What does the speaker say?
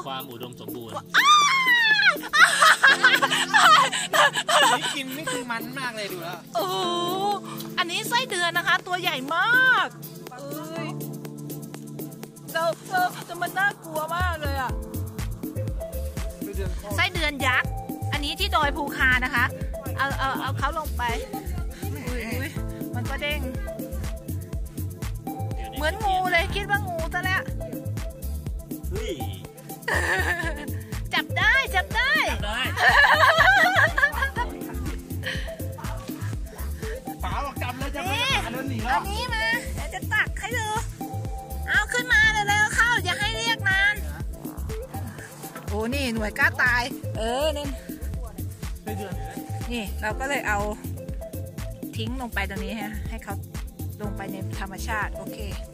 ความอุดมสมบูรณ์นี่กินนี่คือมันมากเลยดูแล้วโอ้อันนี้ไส้เดือนนะคะตัวใหญ่มากแต่มันน่ากลัวมากเลยอ่ะไส้เดือนยักษ์อันนี้ที่ดอยภูคานะคะเอาเขาลงไปมันก็เด้งเหมือนงูเลยคิดว่างูซะแล้วจับได้ป๋าบอกจับเลยจับเลยเดินหนีแล้วอันนี้มาเดี๋ยวจะตักให้ดูเอาขึ้นมาเร็วๆเข้าอย่าให้เรียกนานโอ้นี่หน่วยกล้าตายนี่เราก็เลยเอาทิ้งลงไปตรงนี้ฮะให้เขาลงไปในธรรมชาติโอเค